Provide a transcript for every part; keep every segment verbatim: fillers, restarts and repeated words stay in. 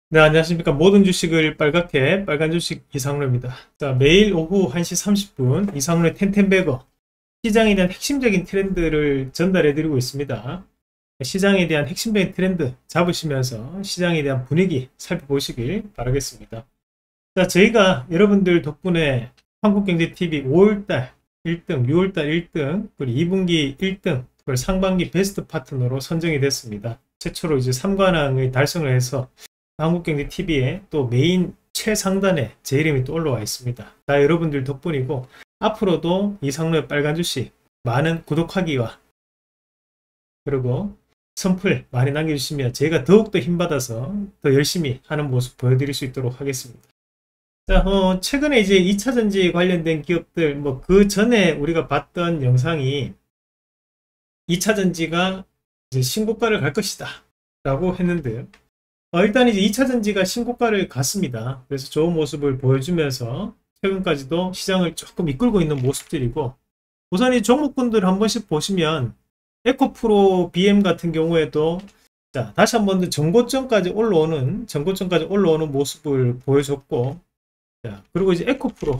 네, 안녕하십니까. 모든 주식을 빨갛게 빨간 주식 이상로입니다. 자, 매일 오후 한 시 삼십 분 이상로의 텐텐베거 시장에 대한 핵심적인 트렌드를 전달해 드리고 있습니다. 시장에 대한 핵심적인 트렌드 잡으시면서 시장에 대한 분위기 살펴보시길 바라겠습니다. 자, 저희가 여러분들 덕분에 한국경제티비 오월달 일 등, 유월달 일 등, 그리고 이 분기 일 등, 그리고 상반기 베스트 파트너로 선정이 됐습니다. 최초로 이제 삼관왕의 달성을 해서 한국경제티비에 또 메인 최상단에 제 이름이 또 올라와 있습니다. 다 여러분들 덕분이고 앞으로도 이상로의 빨간 주식 많은 구독하기와 그리고 선플 많이 남겨주시면 제가 더욱더 힘받아서 더 열심히 하는 모습 보여드릴 수 있도록 하겠습니다. 자, 어, 최근에 이제 이 차 전지에 관련된 기업들, 뭐 그 전에 우리가 봤던 영상이 이 차 전지가 이제 신고가를 갈 것이다 라고 했는데요. 어, 일단 이제 이 차 전지가 신고가를 갔습니다. 그래서 좋은 모습을 보여주면서 최근까지도 시장을 조금 이끌고 있는 모습들이고, 우선 이 종목군들 한 번씩 보시면 에코프로 비엠 같은 경우에도 자, 다시 한 번 더 전고점까지 올라오는 전고점까지 올라오는 모습을 보여줬고, 자, 그리고 이제 에코프로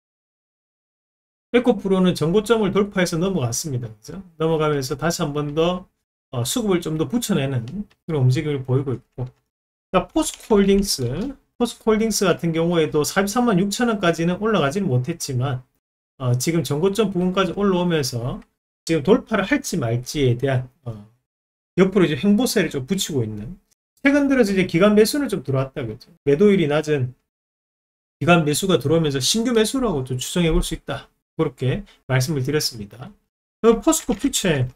에코프로는 전고점을 돌파해서 넘어갔습니다. 그죠? 넘어가면서 다시 한 번 더 어, 수급을 좀 더 붙여내는 그런 움직임을 보이고 있고, 자, 포스코홀딩스 포스코홀딩스 같은 경우에도 사십삼만 육천 원까지는 올라가지는 못했지만 어, 지금 전고점 부분까지 올라오면서 지금 돌파를 할지 말지에 대한 어, 옆으로 이제 횡보세를 좀 붙이고 있는, 최근 들어서 이제 기관 매수는 좀 들어왔다 그죠. 매도율이 낮은 기관 매수가 들어오면서 신규 매수라고 좀 추정해 볼 수 있다, 그렇게 말씀을 드렸습니다. 포스코 퓨처엠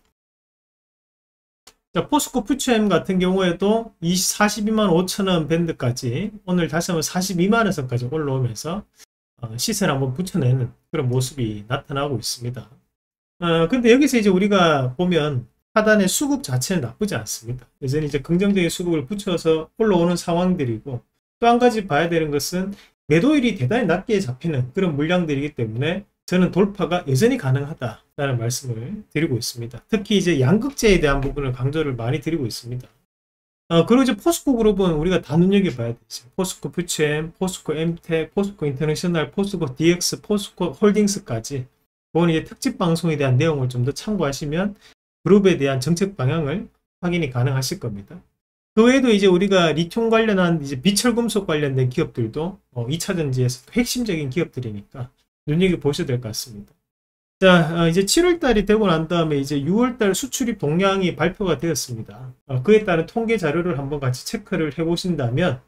자, 포스코 퓨처엠 같은 경우에도 사십이만 오천 원 밴드까지 오늘 다시 한번 사십이만 원 선까지 올라오면서 어, 시세를 한번 붙여내는 그런 모습이 나타나고 있습니다. 어, 근데 여기서 이제 우리가 보면 하단의 수급 자체는 나쁘지 않습니다. 여전히 이제 긍정적인 수급을 붙여서 올라오는 상황들이고, 또 한 가지 봐야 되는 것은 매도율이 대단히 낮게 잡히는 그런 물량들이기 때문에 저는 돌파가 여전히 가능하다라는 말씀을 드리고 있습니다. 특히 이제 양극재에 대한 부분을 강조를 많이 드리고 있습니다. 어, 그리고 이제 포스코 그룹은 우리가 다 눈여겨봐야 되죠. 포스코 퓨처엠, 포스코 엠텍, 포스코 인터내셔널, 포스코 디엑스, 포스코 홀딩스까지, 그건 이제 특집 방송에 대한 내용을 좀 더 참고하시면 그룹에 대한 정책 방향을 확인이 가능하실 겁니다. 그 외에도 이제 우리가 리튬 관련한 이제 비철금속 관련된 기업들도 어, 이 차 전지에서 핵심적인 기업들이니까 눈여겨보셔도 될 것 같습니다. 자, 어, 이제 칠월 달이 되고 난 다음에 이제 유월 달 수출입 동향이 발표가 되었습니다. 어, 그에 따른 통계 자료를 한번 같이 체크를 해 보신다면,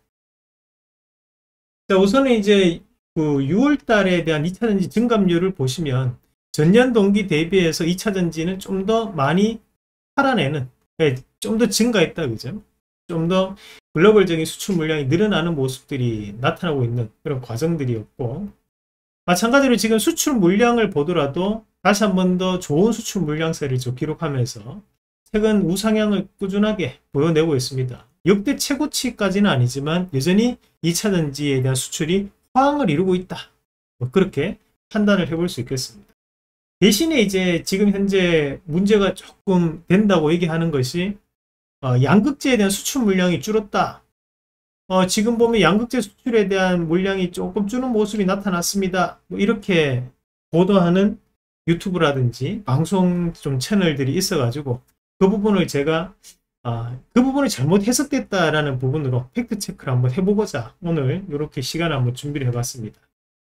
자, 우선은 이제 그 유월 달에 대한 이 차 전지 증감률을 보시면 전년 동기 대비해서 이 차 전지는 좀 더 많이 팔아내는, 좀 더 증가했다 그죠? 좀 더 글로벌적인 수출 물량이 늘어나는 모습들이 나타나고 있는 그런 과정들이었고, 마찬가지로 지금 수출 물량을 보더라도 다시 한 번 더 좋은 수출 물량세를 기록하면서 최근 우상향을 꾸준하게 보여내고 있습니다. 역대 최고치까지는 아니지만 여전히 이 차 전지에 대한 수출이 호황을 이루고 있다, 뭐 그렇게 판단을 해볼 수 있겠습니다. 대신에 이제 지금 현재 문제가 조금 된다고 얘기하는 것이 어, 양극재에 대한 수출 물량이 줄었다. 어, 지금 보면 양극재 수출에 대한 물량이 조금 주는 모습이 나타났습니다, 뭐 이렇게 보도하는 유튜브라든지 방송 좀 채널들이 있어 가지고 그 부분을 제가 아, 그 부분이 잘못 해석됐다라는 부분으로 팩트 체크를 한번 해보고자 오늘 이렇게 시간을 한번 준비를 해봤습니다.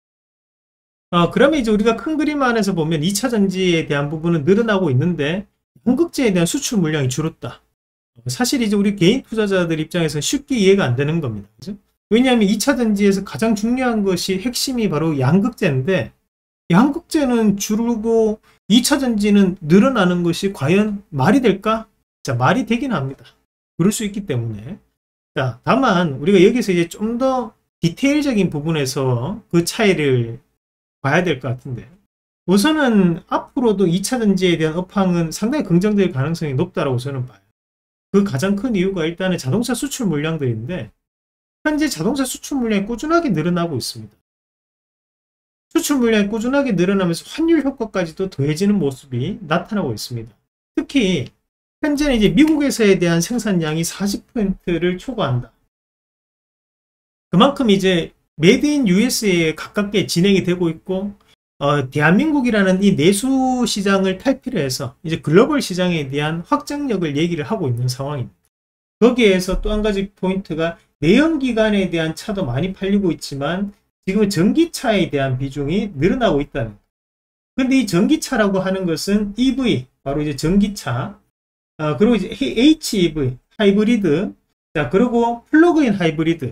어, 그러면 이제 우리가 큰 그림 안에서 보면 이 차 전지에 대한 부분은 늘어나고 있는데 양극재에 대한 수출 물량이 줄었다. 사실 이제 우리 개인 투자자들 입장에서 쉽게 이해가 안 되는 겁니다. 그죠? 왜냐하면 이 차 전지에서 가장 중요한 것이 핵심이 바로 양극재인데, 양극재는 줄고 이 차 전지는 늘어나는 것이 과연 말이 될까? 자, 말이 되긴 합니다. 그럴 수 있기 때문에. 자, 다만 우리가 여기서 이제 좀 더 디테일적인 부분에서 그 차이를 봐야 될 것 같은데, 우선은 앞으로도 이 차 전지에 대한 업황은 상당히 긍정적일 가능성이 높다고 저는 봐요. 그 가장 큰 이유가 일단은 자동차 수출 물량들인데, 현재 자동차 수출 물량이 꾸준하게 늘어나고 있습니다. 수출 물량이 꾸준하게 늘어나면서 환율 효과까지도 더해지는 모습이 나타나고 있습니다. 특히 현재는 이제 미국에서에 대한 생산량이 사십 퍼센트를 초과한다. 그만큼 이제 메이드 인 유에스에이에 가깝게 진행이 되고 있고, 어, 대한민국이라는 이 내수 시장을 탈피를 해서 이제 글로벌 시장에 대한 확장력을 얘기를 하고 있는 상황입니다. 거기에서 또 한 가지 포인트가 내연기관에 대한 차도 많이 팔리고 있지만 지금은 전기차에 대한 비중이 늘어나고 있다는 거예요. 근데 이 전기차라고 하는 것은 이브이, 바로 이제 전기차, 어, 그리고 이제 에이치이브이, 하이브리드, 자, 그리고 플러그인 하이브리드,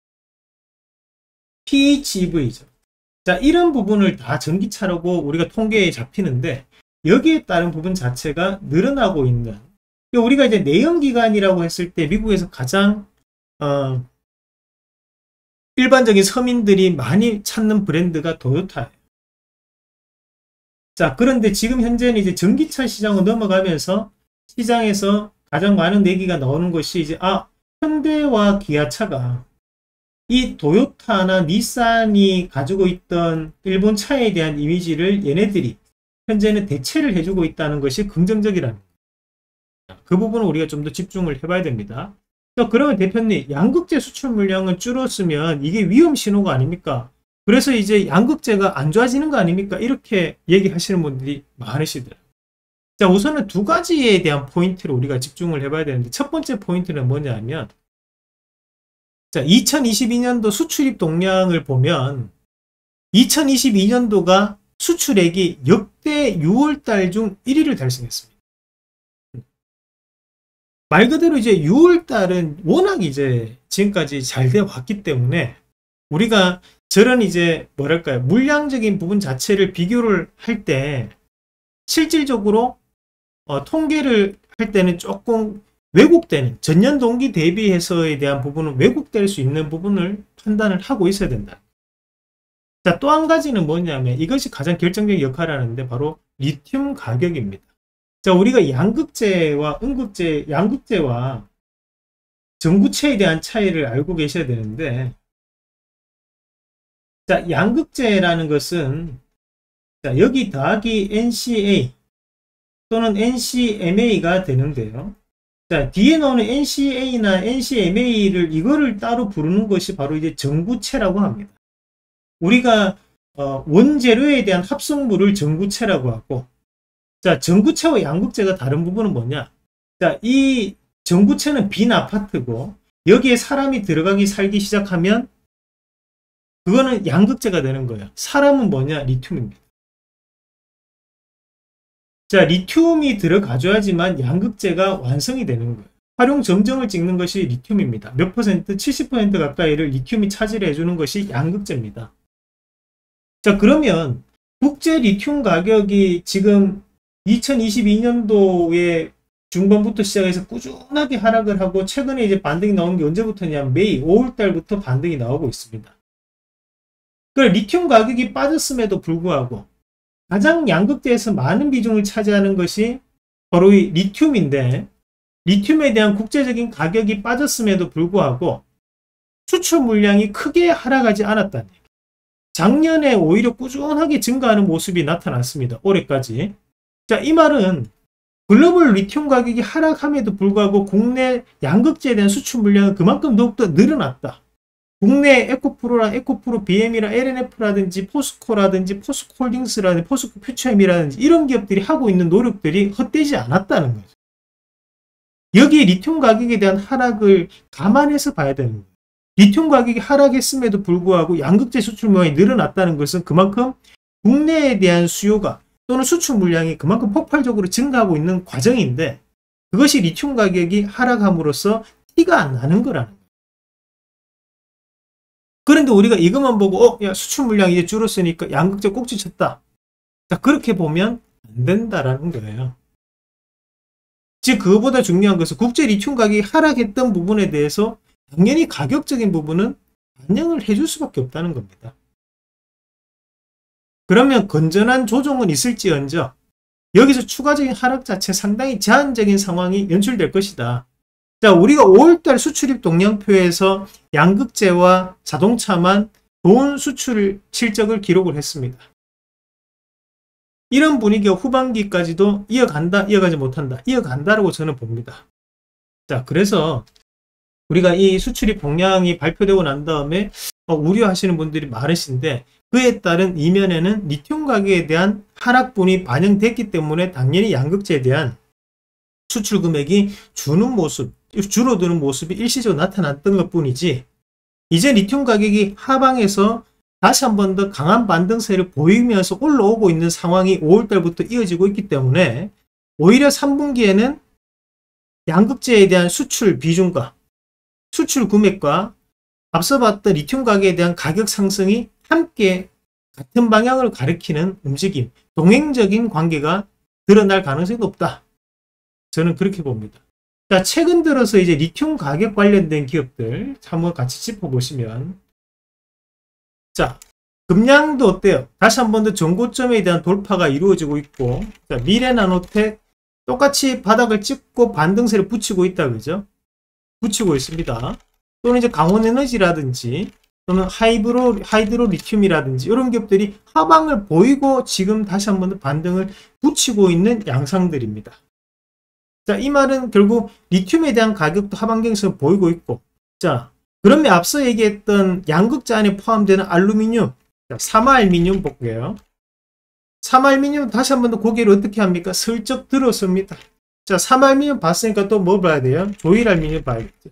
피에이치이브이죠. 자, 이런 부분을 다 전기차라고 우리가 통계에 잡히는데 여기에 따른 부분 자체가 늘어나고 있는, 우리가 이제 내연기관이라고 했을 때 미국에서 가장 어, 일반적인 서민들이 많이 찾는 브랜드가 토요타예요. 자, 그런데 지금 현재는 이제 전기차 시장으로 넘어가면서 시장에서 가장 많은 얘기가 나오는 것이 이제 아, 현대와 기아차가 이 토요타나 닛산이 가지고 있던 일본 차에 대한 이미지를 얘네들이 현재는 대체를 해주고 있다는 것이 긍정적이라는 거예요. 그 부분은 우리가 좀 더 집중을 해봐야 됩니다. 또 그러면 대표님, 양극재 수출 물량은 줄었으면 이게 위험 신호가 아닙니까? 그래서 이제 양극재가 안 좋아지는 거 아닙니까? 이렇게 얘기하시는 분들이 많으시더라고요. 자, 우선은 두 가지에 대한 포인트를 우리가 집중을 해봐야 되는데, 첫 번째 포인트는 뭐냐 하면, 자, 이천이십이 년도 수출입 동향을 보면 이천이십이 년도가 수출액이 역대 유월 달 중 일 위를 달성했습니다. 말 그대로 이제 유월 달은 워낙 이제 지금까지 잘 되어 왔기 때문에 우리가 저런 이제 뭐랄까요, 물량적인 부분 자체를 비교를 할 때 실질적으로 어, 통계를 할 때는 조금 왜곡되는, 전년 동기 대비해서에 대한 부분은 왜곡될 수 있는 부분을 판단을 하고 있어야 된다. 자, 또 한 가지는 뭐냐면 이것이 가장 결정적인 역할을 하는데 바로 리튬 가격입니다. 자, 우리가 양극재와 음극재, 양극재와 전구체에 대한 차이를 알고 계셔야 되는데, 자, 양극재라는 것은 자, 여기 더하기 엔씨에이 또는 엔씨엠에이가 되는데요. 자, 뒤에 나오는 엔씨에이나 엔씨엠에이를 이거를 따로 부르는 것이 바로 이제 전구체라고 합니다. 우리가 어, 원재료에 대한 합성물을 전구체라고 하고, 자, 전구체와 양극재가 다른 부분은 뭐냐? 자, 이 전구체는 빈 아파트고 여기에 사람이 들어가기 살기 시작하면 그거는 양극재가 되는 거예요. 사람은 뭐냐? 리튬입니다. 자, 리튬이 들어가줘야지만 양극재가 완성이 되는 거예요. 활용 점정을 찍는 것이 리튬입니다. 몇 퍼센트? 칠십 퍼센트 가까이를 리튬이 차지를 해주는 것이 양극재입니다. 자, 그러면 국제 리튬 가격이 지금 이천이십이 년도에 중반부터 시작해서 꾸준하게 하락을 하고 최근에 이제 반등이 나온 게 언제부터냐? 매일 오월 달부터 반등이 나오고 있습니다. 그 리튬 가격이 빠졌음에도 불구하고 가장 양극재에서 많은 비중을 차지하는 것이 바로 이 리튬인데, 리튬에 대한 국제적인 가격이 빠졌음에도 불구하고 수출 물량이 크게 하락하지 않았다는 얘기예요. 작년에 오히려 꾸준하게 증가하는 모습이 나타났습니다. 올해까지. 자, 이 말은 글로벌 리튬 가격이 하락함에도 불구하고 국내 양극재에 대한 수출 물량은 그만큼 더욱더 늘어났다. 국내 에코프로랑 에코프로 비엠이랑 엘엔에프라든지 포스코라든지 포스코홀딩스라든지 포스코 퓨처엠이라든지 이런 기업들이 하고 있는 노력들이 헛되지 않았다는 거죠. 여기에 리튬 가격에 대한 하락을 감안해서 봐야 되는 거예요. 리튬 가격이 하락했음에도 불구하고 양극재 수출 물량이 늘어났다는 것은 그만큼 국내에 대한 수요가 또는 수출 물량이 그만큼 폭발적으로 증가하고 있는 과정인데, 그것이 리튬 가격이 하락함으로써 티가 안 나는 거라는 거예요. 그런데 우리가 이것만 보고 어, 야, 수출 물량이 이제 줄었으니까 양극재 꼭지 쳤다. 자, 그렇게 보면 안 된다라는 거예요. 즉, 그거보다 중요한 것은 국제 리튬 가격이 하락했던 부분에 대해서 당연히 가격적인 부분은 반영을 해줄 수밖에 없다는 겁니다. 그러면 건전한 조정은 있을지언정 여기서 추가적인 하락 자체 상당히 제한적인 상황이 연출될 것이다. 자, 우리가 오월 달 수출입 동향표에서 양극재와 자동차만 좋은 수출 실적을 기록을 했습니다. 이런 분위기가 후반기까지도 이어간다, 이어가지 못한다, 이어간다라고 저는 봅니다. 자, 그래서 우리가 이 수출입 동향이 발표되고 난 다음에 어, 우려하시는 분들이 많으신데, 그에 따른 이면에는 리튬 가격에 대한 하락분이 반영됐기 때문에 당연히 양극재에 대한 수출 금액이 주는 모습, 줄어드는 모습이 일시적으로 나타났던 것 뿐이지, 이제 리튬 가격이 하방에서 다시 한 번 더 강한 반등세를 보이면서 올라오고 있는 상황이 오월달부터 이어지고 있기 때문에, 오히려 삼 분기에는 양극재에 대한 수출 비중과 수출 금액과 앞서 봤던 리튬 가격에 대한 가격 상승이 함께 같은 방향을 가리키는 움직임, 동행적인 관계가 드러날 가능성이 높다. 저는 그렇게 봅니다. 자, 최근 들어서 이제 리튬 가격 관련된 기업들 한번 같이 짚어보시면, 자, 금량도 어때요? 다시 한 번 더 전고점에 대한 돌파가 이루어지고 있고, 자, 미래나노텍 똑같이 바닥을 찍고 반등세를 붙이고 있다, 그죠? 붙이고 있습니다. 또는 이제 강원에너지라든지 또는 하이브로, 하이드로 리튬이라든지 이런 기업들이 하방을 보이고 지금 다시 한 번 더 반등을 붙이고 있는 양상들입니다. 자, 이 말은 결국 리튬에 대한 가격도 하방 경직을 보이고 있고, 자, 그러면 앞서 얘기했던 양극재 안에 포함되는 알루미늄, 자, 삼알미늄 볼게요. 삼알미늄 다시 한 번 더 고개를 어떻게 합니까? 슬쩍 들었습니다. 자, 삼알미늄 봤으니까 또 뭐 봐야 돼요? 조일알미늄 봐야겠죠.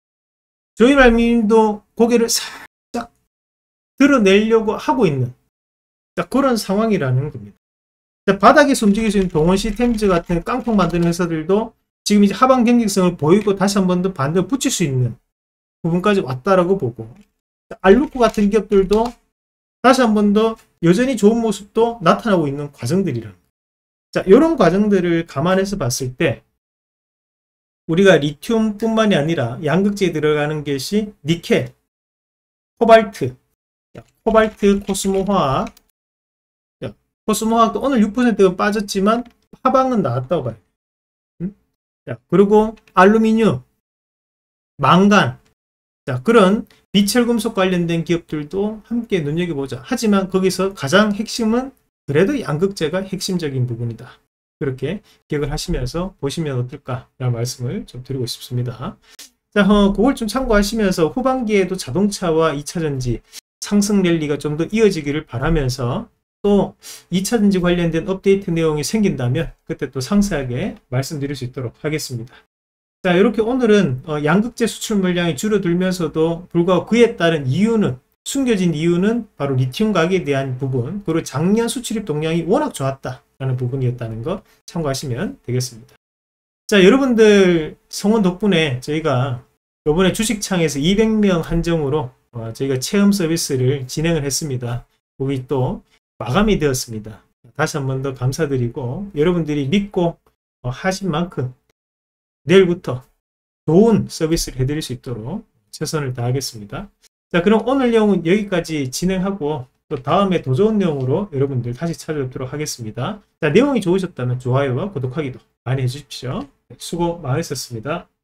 조일알미늄도 고개를 살짝 드러내려고 하고 있는, 자, 그런 상황이라는 겁니다. 자, 바닥에서 움직일 수 있는 동원 시스템즈 같은 깡통 만드는 회사들도 지금 이제 하방 경직성을 보이고 다시 한 번 더 반등을 붙일 수 있는 부분까지 왔다라고 보고, 자, 알루코 같은 기업들도 다시 한 번 더 여전히 좋은 모습도 나타나고 있는 과정들이라. 자, 이런 과정들을 감안해서 봤을 때 우리가 리튬뿐만이 아니라 양극재에 들어가는 것이 니켈, 코발트, 코발트, 코스모화학, 코스모화학도 오늘 육 퍼센트가 빠졌지만 하방은 나왔다고 봐요. 음? 자, 그리고 알루미늄, 망간, 자, 그런 비철금속 관련된 기업들도 함께 눈여겨보자. 하지만 거기서 가장 핵심은 그래도 양극재가 핵심적인 부분이다. 그렇게 기억을 하시면서 보시면 어떨까라는 말씀을 좀 드리고 싶습니다. 자, 어, 그걸 좀 참고하시면서 후반기에도 자동차와 이차전지 상승 랠리가 좀 더 이어지기를 바라면서, 또 이차전지 관련된 업데이트 내용이 생긴다면 그때 또 상세하게 말씀드릴 수 있도록 하겠습니다. 자, 이렇게 오늘은 어, 양극재 수출 물량이 줄어들면서도 불구하고 그에 따른 이유는, 숨겨진 이유는 바로 리튬 가격에 대한 부분, 그리고 작년 수출입 동향이 워낙 좋았다라는 부분이었다는 거 참고하시면 되겠습니다. 자, 여러분들 성원 덕분에 저희가 이번에 주식창에서 이백 명 한정으로 어, 저희가 체험 서비스를 진행을 했습니다. 거기 또 마감이 되었습니다. 다시 한 번 더 감사드리고, 여러분들이 믿고 어, 하신 만큼 내일부터 좋은 서비스를 해드릴 수 있도록 최선을 다하겠습니다. 자, 그럼 오늘 내용은 여기까지 진행하고 또 다음에 더 좋은 내용으로 여러분들 다시 찾아뵙도록 하겠습니다. 자, 내용이 좋으셨다면 좋아요와 구독하기도 많이 해주십시오. 수고 많으셨습니다.